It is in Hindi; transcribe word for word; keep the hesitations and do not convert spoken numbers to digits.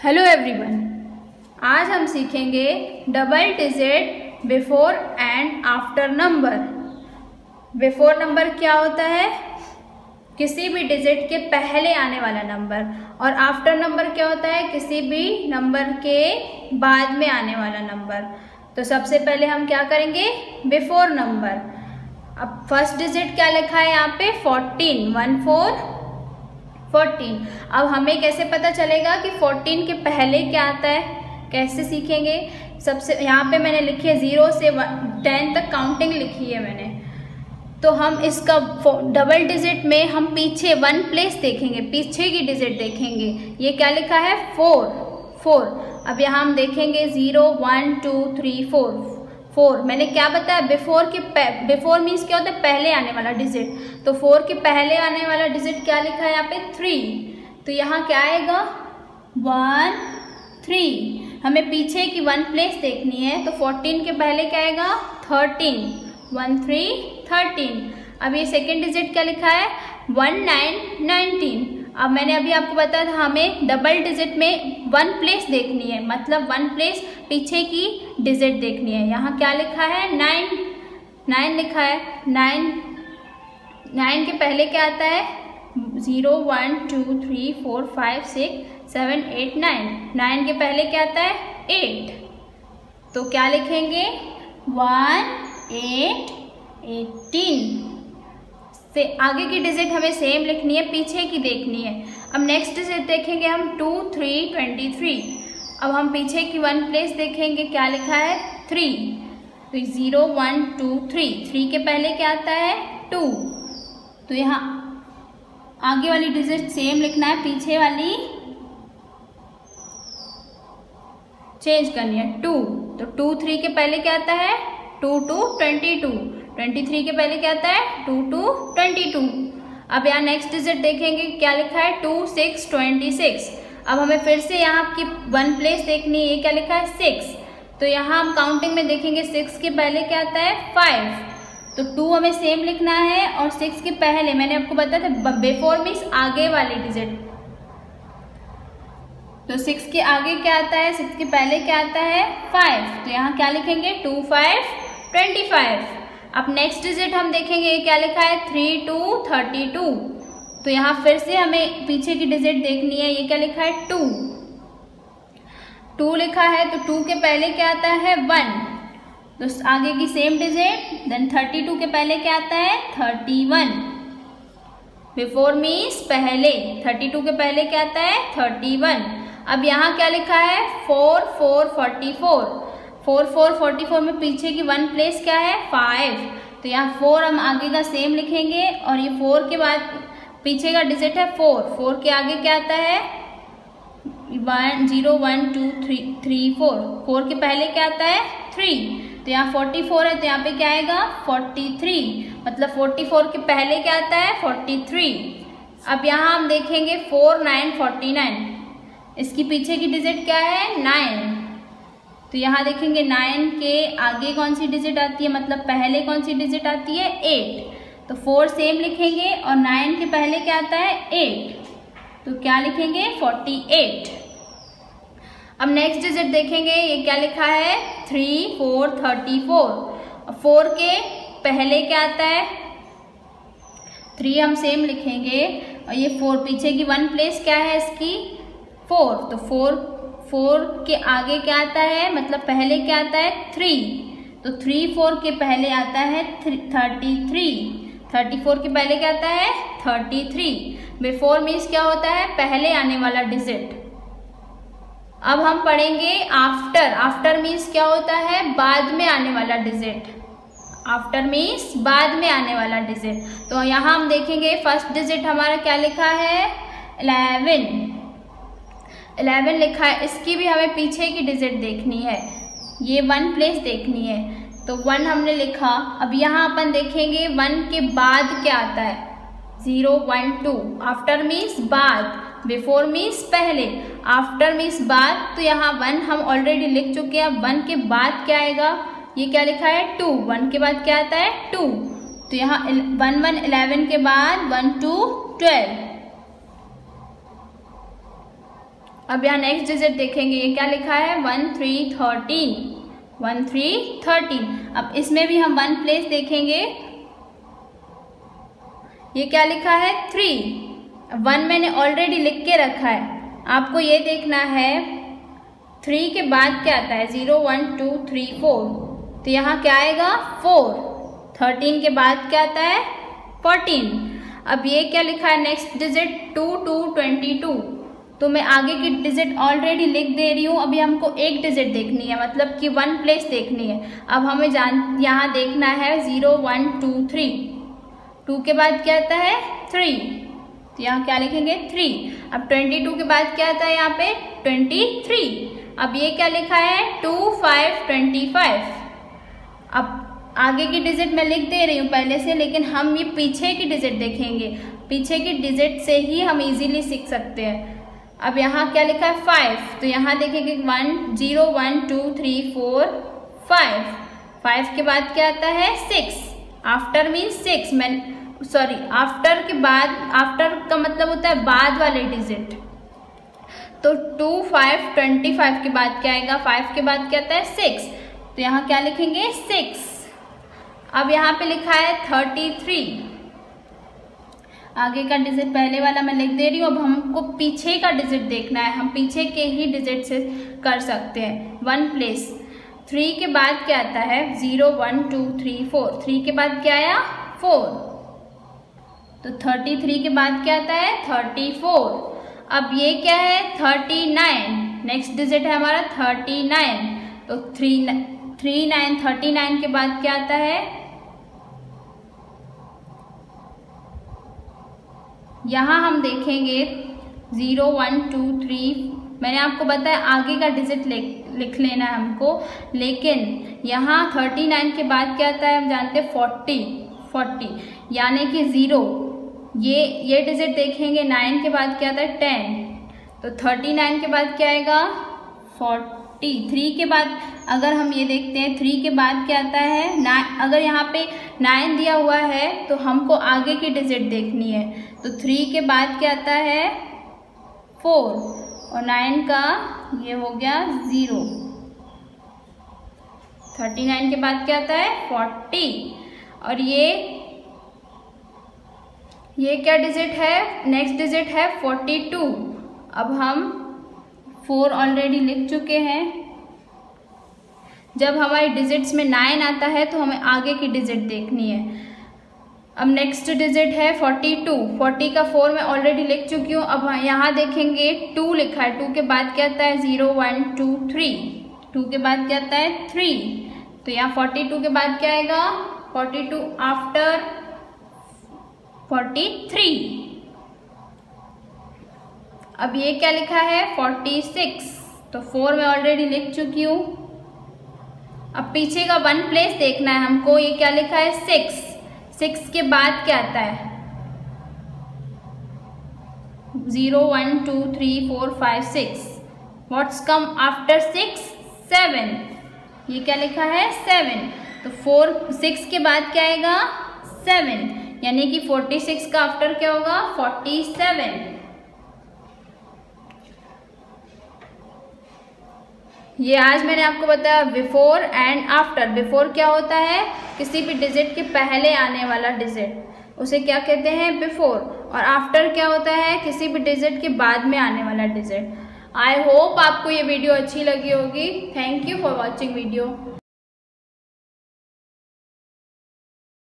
हेलो एवरीवन, आज हम सीखेंगे double digit before and after number. Before number क्या होता है? किसी भी डिजिट के पहले आने वाला नंबर। और आफ्टर नंबर क्या होता है? किसी भी नंबर के बाद में आने वाला नंबर। तो सबसे पहले हम क्या करेंगे? Before number. अब फर्स्ट डिजिट क्या लिखा है यहाँ पे? Fourteen, one four fourteen. अब हमें कैसे पता चलेगा कि फोर्टीन के पहले क्या आता है? कैसे सीखेंगे? सबसे यहाँ पे मैंने लिखी है जीरो से टेन तक काउंटिंग लिखी है मैंने। तो हम इसका डबल डिजिट में हम पीछे वन प्लेस देखेंगे, पीछे की डिजिट देखेंगे। ये क्या लिखा है? Four four. अब यहाँ हम देखेंगे zero one two three four four. मैंने क्या बताया? बिफोर के बिफोर मीन्स क्या होता है? पहले आने वाला डिजिट। तो फोर के पहले आने वाला डिजिट क्या लिखा है यहाँ पे? थ्री। तो यहाँ क्या आएगा? One three. हमें पीछे की वन प्लेस देखनी है, तो फोर्टीन के पहले क्या आएगा? Thirteen, one three thirteen. अब ये सेकेंड डिजिट क्या लिखा है? One nine nineteen. अब मैंने अभी आपको बताया था हमें डबल डिजिट में वन प्लेस देखनी है, मतलब वन प्लेस पीछे की डिजिट देखनी है। यहाँ क्या लिखा है? नाइन नाइन लिखा है। नाइन नाइन के पहले क्या आता है? Zero one two three four five six seven eight nine. Nine के पहले क्या आता है? एट। तो क्या लिखेंगे? One eight eighteen. से आगे की डिजिट हमें सेम लिखनी है, पीछे की देखनी है। अब नेक्स्ट डिजिट देखेंगे हम टू थ्री ट्वेंटी थ्री। अब हम पीछे की वन प्लेस देखेंगे, क्या लिखा है? थ्री। तो zero one two three. Three के पहले क्या आता है? टू। तो यहाँ आगे वाली डिजिट सेम लिखना है, पीछे वाली चेंज करनी है, टू। तो टू थ्री के पहले क्या आता है? Two two twenty two. Twenty three के पहले क्या आता है? Two two twenty two. अब यहाँ नेक्स्ट डिजिट देखेंगे, क्या लिखा है? Two six twenty six. अब हमें फिर से यहाँ की वन प्लेस देखनी है, ये क्या लिखा है? सिक्स। तो यहाँ हम काउंटिंग में देखेंगे, सिक्स के पहले क्या आता है? फाइव। तो टू हमें सेम लिखना है, और सिक्स के पहले मैंने आपको बताया था बिफोर मीन्स आगे वाली डिजिट। तो सिक्स के आगे क्या आता है? सिक्स के पहले क्या आता है? फाइव। तो यहाँ क्या लिखेंगे? Two five twenty five. अब नेक्स्ट डिजिट हम देखेंगे, क्या लिखा है? Three two thirty two. तो यहाँ फिर से हमें पीछे की डिजिट देखनी है, ये क्या लिखा है? टू। टू लिखा है, तो टू के पहले क्या आता है? वन। तो आगे की same digit. Then thirty two के पहले क्या आता है? Thirty one. बिफोर मीन्स पहले। थर्टी टू के पहले क्या आता है? Thirty one. अब यहाँ क्या लिखा है? Four four forty four. Four four forty four में पीछे की वन प्लेस क्या है? फाइव। तो यहाँ फोर हम आगे का सेम लिखेंगे, और ये फोर के बाद पीछे का डिजिट है फोर। फोर के आगे क्या आता है? One zero one two three three four. Four के पहले क्या आता है? थ्री। तो यहाँ फोर्टी फोर है, तो यहाँ पे क्या आएगा? Forty three. मतलब फोर्टी फोर के पहले क्या आता है? Forty three. अब यहाँ हम देखेंगे फोर नाइन फोर्टी नाइन। इसकी पीछे की डिजिट क्या है? नाइन। तो यहाँ देखेंगे नाइन के आगे कौन सी डिजिट आती है, मतलब पहले कौन सी डिजिट आती है? एट। तो फोर सेम लिखेंगे, और नाइन के पहले क्या आता है? एट। तो क्या लिखेंगे? Forty eight. अब नेक्स्ट डिजिट देखेंगे, ये क्या लिखा है? Three four thirty four. Four के पहले क्या आता है? थ्री हम सेम लिखेंगे, और ये फोर पीछे की वन प्लेस क्या है इसकी? फोर। तो फोर फोर के आगे क्या आता है, मतलब पहले क्या आता है? थ्री। तो थ्री फोर के पहले आता है थर्टी थ्री। थर्टी फोर के पहले क्या आता है? Thirty three. बिफोर मीन्स क्या होता है? पहले आने वाला डिजिट। अब हम पढ़ेंगे आफ्टर। आफ्टर मीन्स क्या होता है? बाद में आने वाला डिजिट। आफ्टर मीन्स बाद में आने वाला डिजिट। तो यहाँ हम देखेंगे फर्स्ट डिजिट हमारा क्या लिखा है? इलेवन। इलेवन लिखा है, इसकी भी हमें पीछे की डिजिट देखनी है, ये वन प्लेस देखनी है। तो वन हमने लिखा। अब यहाँ अपन देखेंगे वन के बाद क्या आता है? Zero one two. After means बाद, बिफोर मीन्स पहले, आफ्टर मीन्स बाद। तो यहाँ वन हम ऑलरेडी लिख चुके हैं। वन के बाद क्या आएगा? ये क्या लिखा है? टू। वन के बाद क्या आता है? टू। तो यहाँ वन वन इलेवन के बाद वन टू ट्वेल्व। अब यहाँ नेक्स्ट डिजिट देखेंगे, ये क्या लिखा है, one three thirteen, one three thirteen. अब इसमें भी हम वन प्लेस देखेंगे, ये क्या लिखा है, थ्री। वन मैंने ऑलरेडी लिख के रखा है, आपको ये देखना है थ्री के बाद क्या आता है, zero one two three four, तो यहाँ क्या आएगा, फोर। थर्टीन के बाद क्या आता है, फोर्टीन। अब ये क्या लिखा है next digit, two two twenty two, तो मैं आगे की डिजिट ऑलरेडी लिख दे रही हूँ। अभी हमको एक डिजिट देखनी है, मतलब कि वन प्लेस देखनी है। अब हमें जान यहाँ देखना है zero one two three, two के बाद क्या आता है, थ्री, तो यहाँ क्या लिखेंगे, थ्री। अब ट्वेंटी टू के बाद क्या आता है, यहाँ पे ट्वेंटी थ्री। अब ये क्या लिखा है, टू फाइव ट्वेंटी फाइव। अब आगे की डिजिट मैं लिख दे रही हूँ पहले से, लेकिन हम ये पीछे की डिजिट देखेंगे, पीछे की डिजिट से ही हम इजीली सीख सकते हैं। अब यहाँ क्या लिखा है, फाइव, तो यहाँ देखेंगे one zero one two three four five. Five के बाद क्या आता है, सिक्स। आफ्टर मीन्स सिक्स, मैं सॉरी आफ्टर के बाद, आफ्टर का मतलब होता है बाद वाले डिजिट। तो टू फाइव ट्वेंटी फाइव के बाद क्या आएगा, फाइव के बाद क्या आता है, सिक्स, तो यहाँ क्या लिखेंगे, सिक्स। अब यहाँ पे लिखा है थर्टी थ्री, आगे का डिजिट पहले वाला मैं लिख दे रही हूँ। अब हमको पीछे का डिजिट देखना है, हम पीछे के ही डिजिट से कर सकते हैं वन प्लेस। थ्री के बाद क्या आता है, zero one two three four, three के बाद क्या आया, फोर, तो थर्टी थ्री के बाद क्या आता है, थर्टी फोर। अब ये क्या है, थर्टी नाइन, नेक्स्ट डिजिट है हमारा थर्टी नाइन, तो three three nine thirty nine के बाद क्या आता है, यहाँ हम देखेंगे ज़ीरो वन टू थ्री, मैंने आपको बताया आगे का डिजिट लिख लेना है हमको, लेकिन यहाँ थर्टी नाइन के बाद क्या आता है, हम जानते हैं फोर्टी, फोर्टी यानी कि ज़ीरो, ये ये डिजिट देखेंगे। नाइन के बाद क्या आता है, टेन, तो थर्टी नाइन के बाद क्या आएगा, फोर्टी। थ्री के बाद अगर हम ये देखते हैं, थ्री के बाद क्या आता है, नाइन, अगर यहाँ पे नाइन दिया हुआ है तो हमको आगे की डिजिट देखनी है, तो थ्री के बाद क्या आता है, फोर, और नाइन का ये हो गया ज़ीरो। थर्टी नाइन के बाद क्या आता है, फोर्टी, और ये ये क्या डिजिट है, नेक्स्ट डिजिट है फोर्टी टू। अब हम फोर ऑलरेडी लिख चुके हैं। जब हमारी डिजिट्स में नाइन आता है तो हमें आगे की डिजिट देखनी है। अब नेक्स्ट डिजिट है फोर्टी टू, फोर्टी का फोर मैं ऑलरेडी लिख चुकी हूँ। अब यहाँ देखेंगे टू लिखा है, टू के बाद क्या आता है, zero one two three, two के बाद क्या आता है, थ्री, तो यहाँ फोर्टी टू के बाद क्या आएगा, forty two after forty three. अब ये क्या लिखा है, फोर्टी सिक्स, तो फोर मैं ऑलरेडी लिख चुकी हूँ। अब पीछे का वन प्लेस देखना है हमको, ये क्या लिखा है, सिक्स, सिक्स के बाद क्या आता है, zero one two three four five six, what's come after six, seven, ये क्या लिखा है, सेवन, तो फोर सिक्स के बाद क्या आएगा, सेवन, यानी कि फोर्टी सिक्स का आफ्टर क्या होगा, फोर्टी सेवन। ये आज मैंने आपको बताया बिफोर एंड आफ्टर। बिफोर क्या होता है, किसी भी डिजिट के पहले आने वाला डिजिट, उसे क्या कहते हैं, बिफोर, और आफ्टर क्या होता है, किसी भी डिजिट के बाद में आने वाला डिजिट। आई होप आपको ये वीडियो अच्छी लगी होगी। Thank you for watching video.